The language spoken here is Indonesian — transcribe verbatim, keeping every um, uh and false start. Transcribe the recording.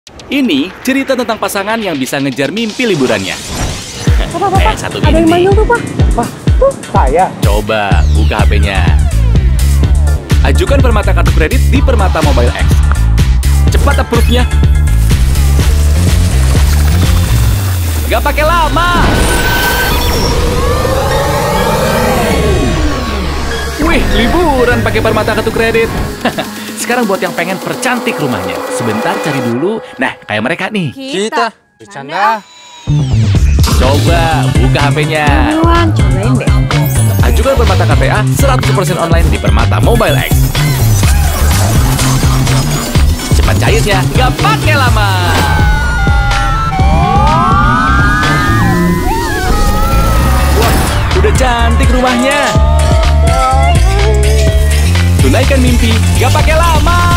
Ini cerita tentang pasangan yang bisa ngejar mimpi liburannya. Apa, apa, Eh, satu ada ini yang nih. manggil tuh, Pak. Pak, tuh saya. Coba buka H P-nya. Ajukan Permata kartu kredit di Permata Mobile X. Cepat approve-nya. Gak pakai lama. Wih, liburan pakai Permata kartu kredit. Sekarang buat yang pengen percantik rumahnya, sebentar cari dulu. Nah, kayak mereka nih. Kita bercanda. Coba buka H P-nya. Buruan, cobain deh. Ajukan Permata K T A seratus persen online di Permata Mobile X. Cepat cairnya, nggak pakai lama. Wah, udah cantik rumahnya. Tunaikan mimpi, nggak pakai lama.